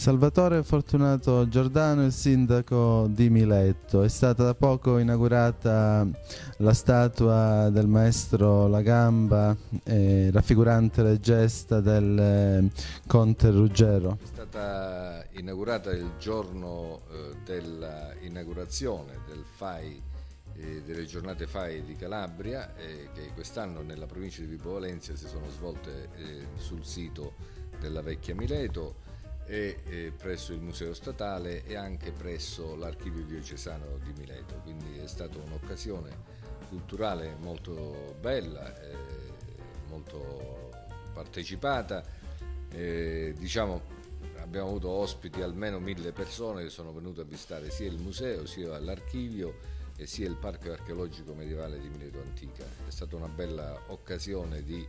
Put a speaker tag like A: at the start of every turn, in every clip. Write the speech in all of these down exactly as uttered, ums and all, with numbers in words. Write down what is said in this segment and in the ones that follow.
A: Salvatore Fortunato Giordano, il sindaco di Mileto. È stata da poco inaugurata la statua del maestro La Gamba, eh, raffigurante le gesta del eh, conte Ruggero.
B: È stata inaugurata il giorno eh, dell'inaugurazione del F A I, eh, delle giornate F A I di Calabria, eh, che quest'anno nella provincia di Vibo Valentia si sono svolte eh, sul sito della vecchia Mileto e eh, presso il Museo Statale e anche presso l'Archivio Diocesano di Mileto, quindi è stata un'occasione culturale molto bella, eh, molto partecipata, eh, diciamo abbiamo avuto ospiti almeno mille persone che sono venute a visitare sia il museo sia l'archivio e sia il Parco Archeologico Medievale di Mileto Antica. È stata una bella occasione di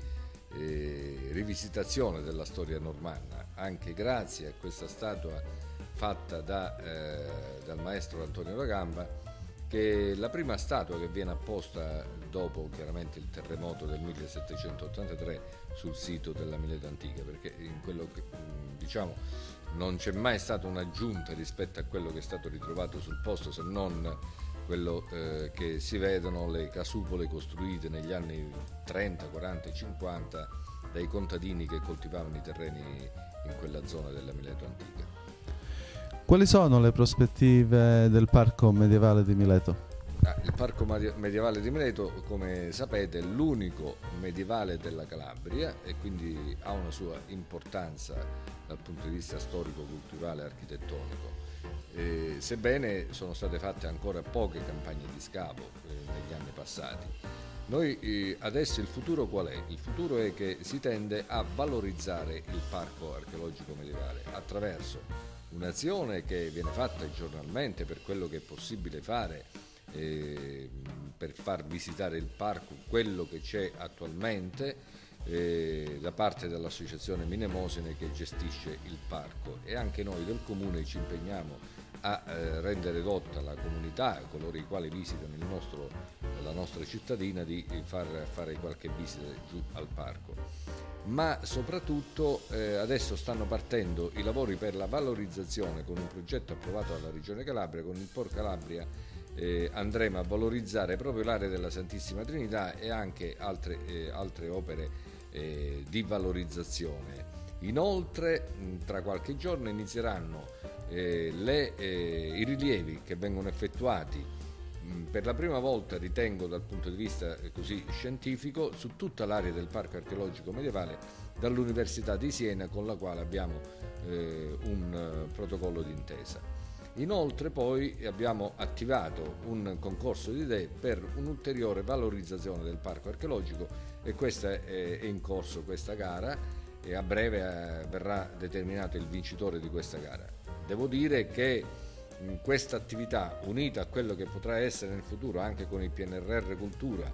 B: Eh, rivisitazione della storia normanna, anche grazie a questa statua fatta da, eh, dal maestro Antonio La Gamba, che è la prima statua che viene apposta dopo chiaramente il terremoto del millesettecentottantatré sul sito della Mileto Antica, perché in quello che diciamo non c'è mai stata un'aggiunta rispetto a quello che è stato ritrovato sul posto, se non quello eh, che si vedono le casupole costruite negli anni trenta, quaranta e cinquanta dai contadini che coltivavano i terreni in quella zona della Mileto Antica.
A: Quali sono le prospettive del Parco Medievale di Mileto?
B: Ah, il Parco Medievale di Mileto, come sapete, è l'unico medievale della Calabria e quindi ha una sua importanza dal punto di vista storico, culturale e architettonico. Eh, sebbene sono state fatte ancora poche campagne di scavo eh, negli anni passati. Noi eh, adesso il futuro qual è? Il futuro è che si tende a valorizzare il parco archeologico medievale attraverso un'azione che viene fatta giornalmente per quello che è possibile fare eh, per far visitare il parco, quello che c'è attualmente eh, da parte dell'associazione Minemosine che gestisce il parco, e anche noi del comune ci impegniamo a eh, rendere dotta la comunità, coloro i quali visitano il nostro, la nostra cittadina, di far fare qualche visita giù al parco. Ma soprattutto eh, adesso stanno partendo i lavori per la valorizzazione con un progetto approvato dalla Regione Calabria. Con il Por Calabria eh, andremo a valorizzare proprio l'area della Santissima Trinità e anche altre, eh, altre opere eh, di valorizzazione. Inoltre tra qualche giorno inizieranno eh, le, eh, i rilievi che vengono effettuati mh, per la prima volta, ritengo dal punto di vista eh, così scientifico, su tutta l'area del Parco Archeologico Medievale dall'Università di Siena, con la quale abbiamo eh, un uh, protocollo d'intesa. Inoltre poi abbiamo attivato un concorso di idee per un'ulteriore valorizzazione del Parco Archeologico e questa è, è in corso questa gara e a breve eh, verrà determinato il vincitore di questa gara. Devo dire che in questa attività, unita a quello che potrà essere nel futuro anche con il P N R R Cultura,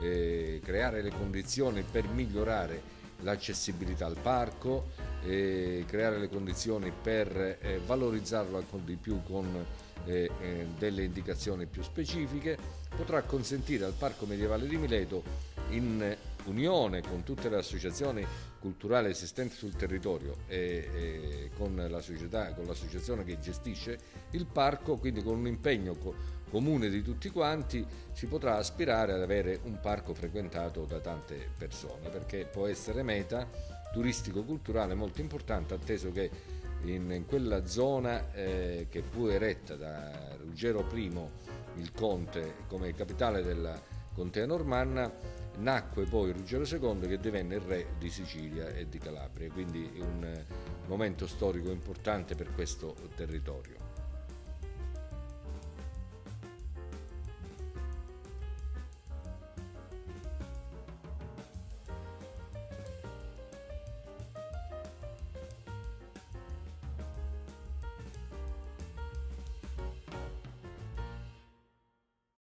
B: eh, creare le condizioni per migliorare l'accessibilità al parco, eh, creare le condizioni per eh, valorizzarlo ancora di più con eh, eh, delle indicazioni più specifiche, potrà consentire al Parco Medievale di Mileto, in unione con tutte le associazioni culturali esistenti sul territorio e, e con la società, con l'associazione che gestisce il parco, quindi con un impegno co- comune di tutti quanti, si potrà aspirare ad avere un parco frequentato da tante persone, perché può essere meta turistico-culturale molto importante, atteso che in, in quella zona eh, che fu eretta da Ruggero primo, il conte, come capitale della contea normanna, nacque poi Ruggero secondo che divenne il re di Sicilia e di Calabria, quindi è un momento storico importante per questo territorio.